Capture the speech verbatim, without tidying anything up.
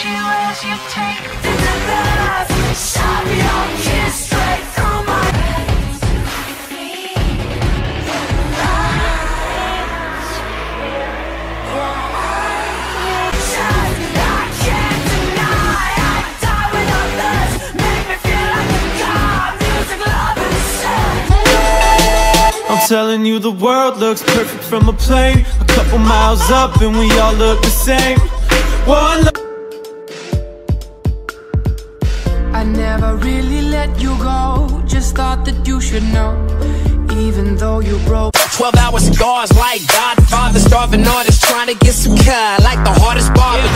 you as you take to the left. Shove your kiss straight through my veins. I can't deny I die with others. Make me feel like a god. Music, love, and sex. I'm telling you, the world looks perfect from a plane. A couple miles up and we all look the same. One I never really let you go, just thought that you should know, even though you broke. Twelve hour cigars like Godfather, starving artists trying to get some car, like the hardest barber.